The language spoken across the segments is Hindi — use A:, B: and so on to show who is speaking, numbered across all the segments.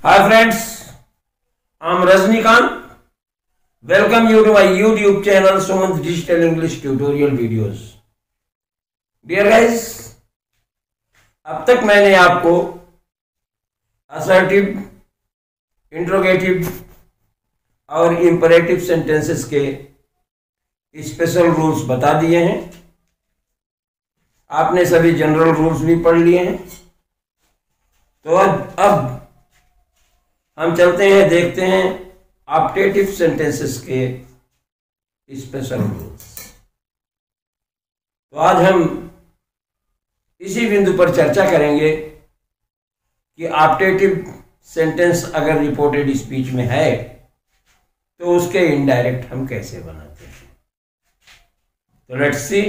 A: Hi friends, I'm Rajnikant. Welcome you to my YouTube channel Sumanth Digital English Tutorial Videos. Dear guys, अब तक मैंने आपको असर्टिव, इंट्रोगेटिव और इंपरेटिव सेंटेंसेस के स्पेशल रूल्स बता दिए हैं। आपने सभी जनरल रूल्स भी पढ़ लिए हैं। तो अब हम चलते हैं, देखते हैं ऑप्टेटिव सेंटेंसेस के स्पेशल रूल्स। तो आज हम इसी बिंदु पर चर्चा करेंगे कि ऑप्टेटिव सेंटेंस अगर रिपोर्टेड स्पीच में है तो उसके इनडायरेक्ट हम कैसे बनाते हैं। तो let's see.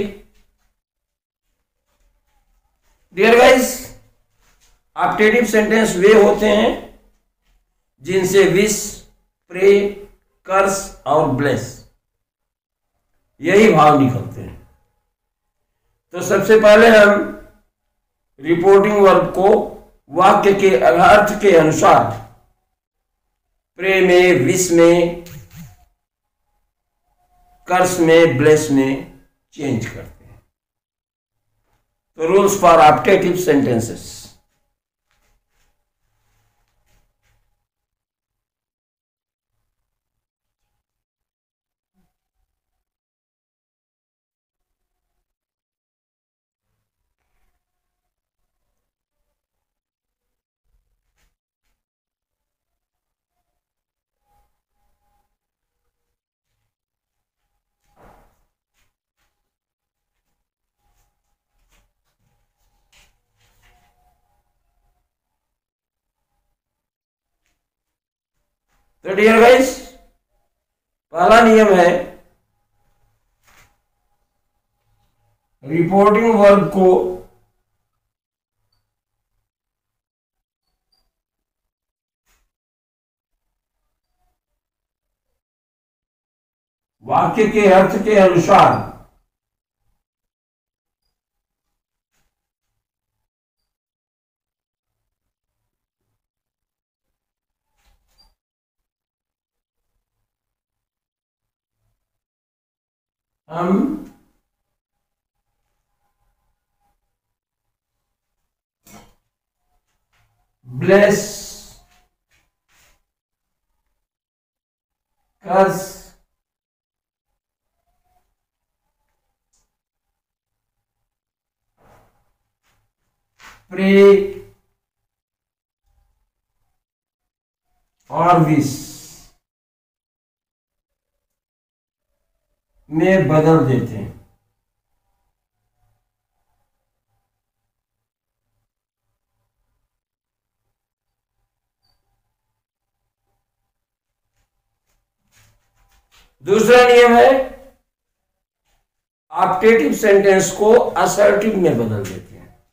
A: Dear guys, optative sentence वे होते हैं जिनसे विश, प्रे, कर्स और ब्लेस यही भाव निकलते हैं। तो सबसे पहले हम रिपोर्टिंग वर्ब को वाक्य के अर्थ के अनुसार प्रे में, विश में, कर्स में, ब्लेस में चेंज करते हैं। तो रूल्स फॉर ऑप्टेटिव सेंटेंसेस। तो डियर गाइस, पहला नियम है रिपोर्टिंग वर्ब को वाक्य के अर्थ के अनुसार हम ब्लेस, कर्स, प्रे और विश में बदल देते हैं। दूसरा नियम है ऑप्टेटिव सेंटेंस को असर्टिव में बदल देते हैं।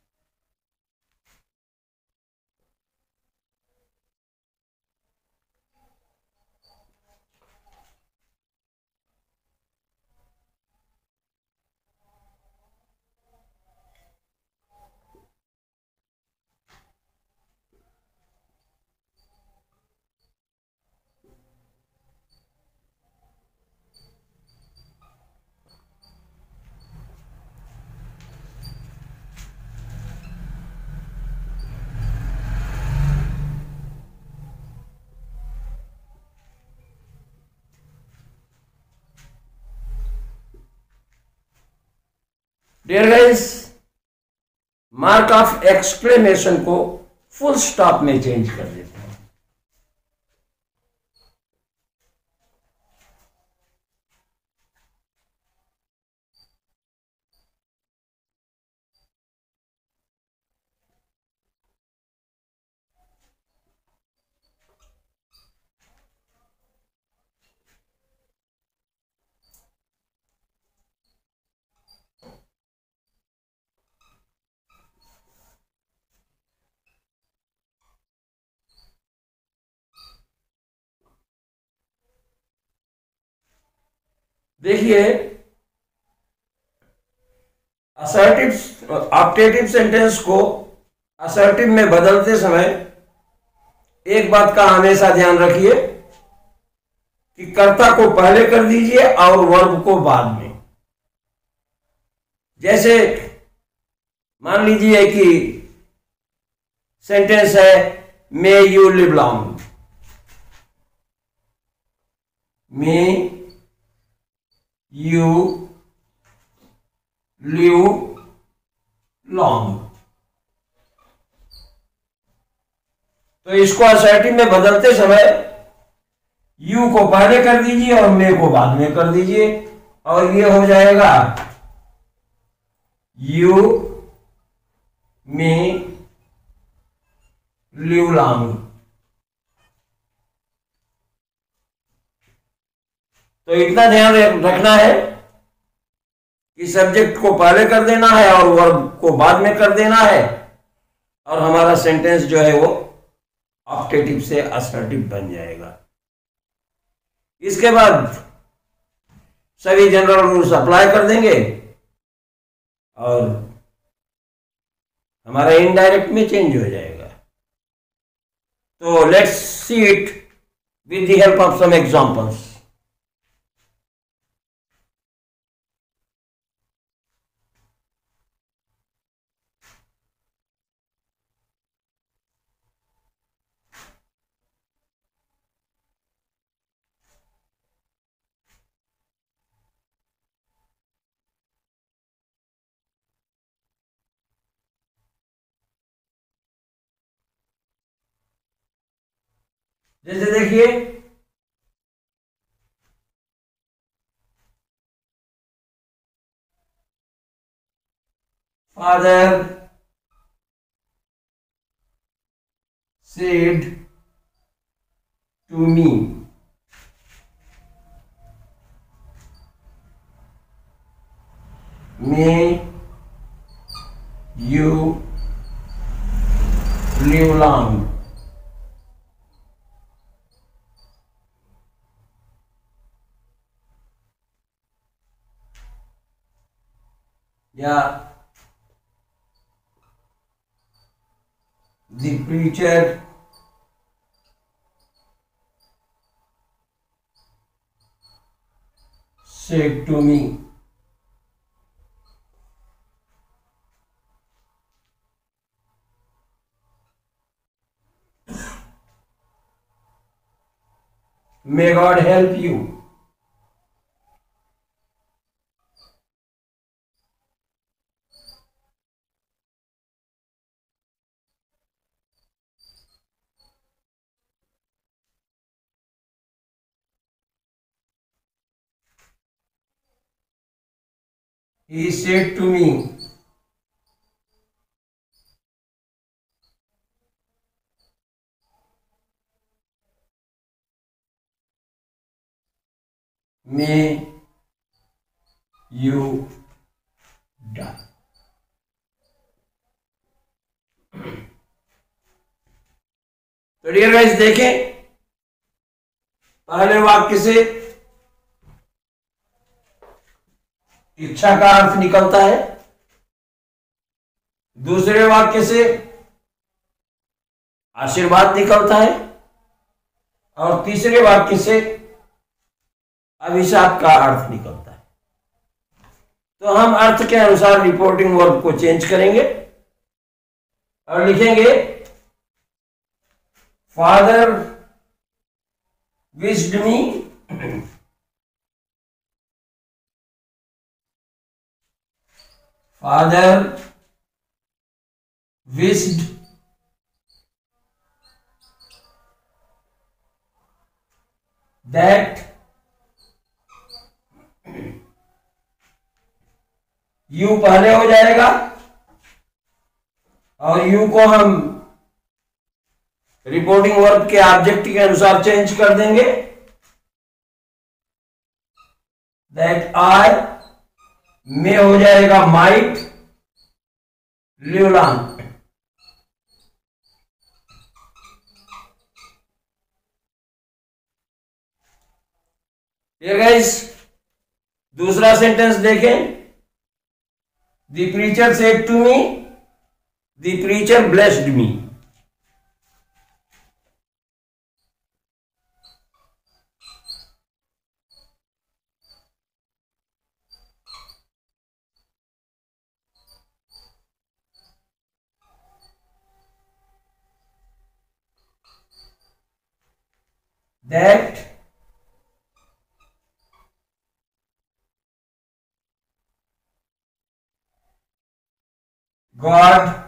A: Dear guys, mark of exclamation को फुल स्टॉप में चेंज कर देते हैं। देखिए, असर्टिव ऑप्टेटिव सेंटेंस को असर्टिव में बदलते समय एक बात का हमेशा ध्यान रखिए कि कर्ता को पहले कर दीजिए और वर्ब को बाद में। जैसे मान लीजिए कि सेंटेंस है may you live long, may you live long. तो इसको असर्टिव में बदलते समय यू को पहले कर दीजिए और मे को बाद में कर दीजिए, और ये हो जाएगा यू मे लिव लॉन्ग। तो इतना ध्यान रखना है कि सब्जेक्ट को पहले कर देना है और वर्ब को बाद में कर देना है, और हमारा सेंटेंस जो है वो ऑप्टेटिव से असर्टिव बन जाएगा। इसके बाद सभी जनरल रूल्स अप्लाई कर देंगे और हमारा इनडायरेक्ट में चेंज हो जाएगा। तो let's see it with the help of some examples. जैसे देखिए father said to me, may you live long. या the preacher said to me, may God help you। He said to me, may you die। तो डियर गाइस देखें, पहले वाक्य से इच्छा का अर्थ निकलता है, दूसरे वाक्य से आशीर्वाद निकलता है, और तीसरे वाक्य से अभिशाप का अर्थ निकलता है। तो हम अर्थ के अनुसार रिपोर्टिंग वर्ब को चेंज करेंगे और लिखेंगे father wished me Father wished that you पहले हो जाएगा और यू को हम रिपोर्टिंग वर्ब के ऑब्जेक्ट के अनुसार चेंज कर देंगे। दैट आई में हो जाएगा माइट लिव लॉन्ग। गाइस दूसरा सेंटेंस देखें, the preacher said to me, the preacher blessed me. that God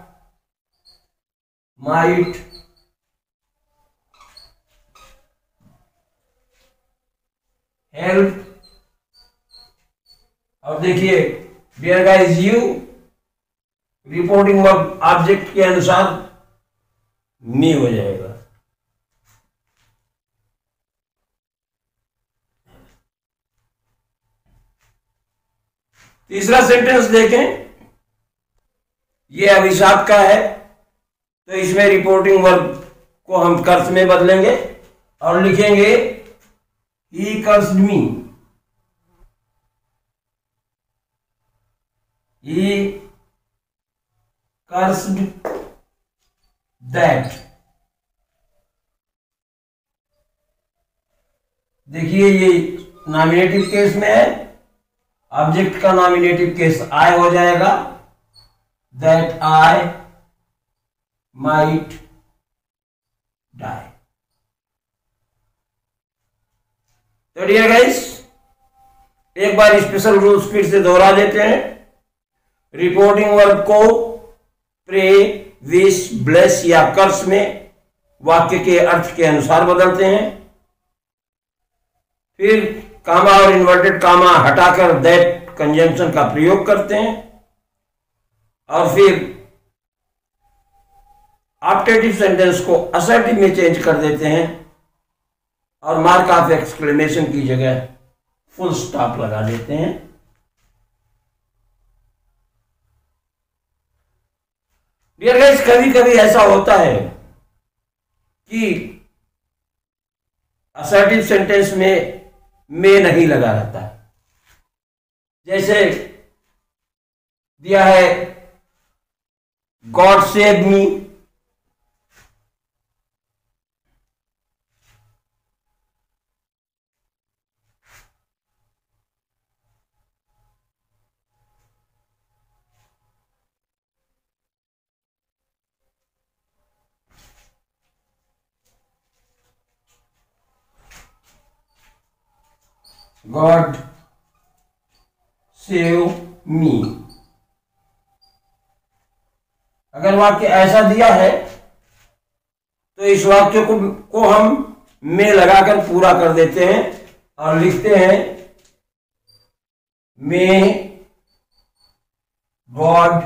A: might help, अब देखिए dear guys you reporting verb object के अनुसार मी हो जाएगा। तीसरा सेंटेंस देखें, ये अभिशाप का है, तो इसमें रिपोर्टिंग वर्ब को हम कर्स में बदलेंगे और लिखेंगे he cursed me, he cursed that. देखिए ये नॉमिनेटिव केस में है, ऑब्जेक्ट का नॉमिनेटिव केस आई हो जाएगा, दैट आई माइट डाई। तो डियर गाइस एक बार स्पेशल रूल्स फिर से दोहरा देते हैं। रिपोर्टिंग वर्ब को प्रे, विश, ब्लेस या कर्स में वाक्य के अर्थ के अनुसार बदलते हैं, फिर कामा और इन्वर्टेड कामा हटाकर दैट कंजंक्शन का प्रयोग करते हैं, और फिर ऑप्टेटिव सेंटेंस को असर्टिव में चेंज कर देते हैं और मार्क ऑफ एक्सक्लेमेशन की जगह फुल स्टॉप लगा देते हैं। डियर गाइस कभी कभी ऐसा होता है कि असर्टिव सेंटेंस में नहीं लगा रहता, जैसे दिया है God save me, God save me. अगर वाक्य ऐसा दिया है तो इस वाक्य को हम में लगाकर पूरा कर देते हैं और लिखते हैं मे गॉड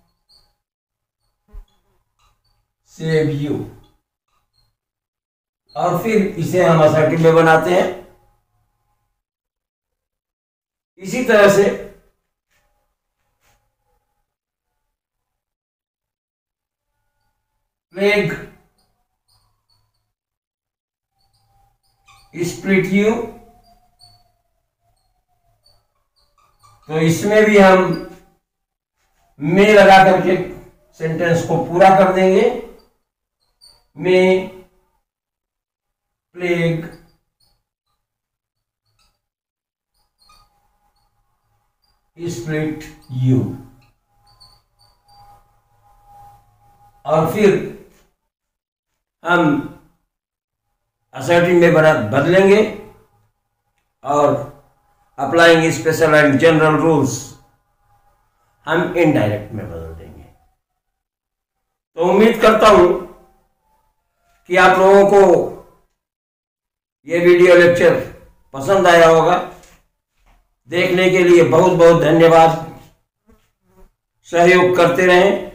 A: सेव यू, और फिर इसे हम असर्टिव में बनाते हैं। इसी तरह से प्लेग स्प्लिट यू, तो इसमें भी हम में लगा करके सेंटेंस को पूरा कर देंगे, में प्लेग स्प्लिट यू, और फिर हम असर्टिव में बदलेंगे और applying special and general rules हम इनडायरेक्ट में बदल देंगे। तो उम्मीद करता हूं कि आप लोगों को यह वीडियो लेक्चर पसंद आया होगा। देखने के लिए बहुत बहुत धन्यवाद। सहयोग करते रहें।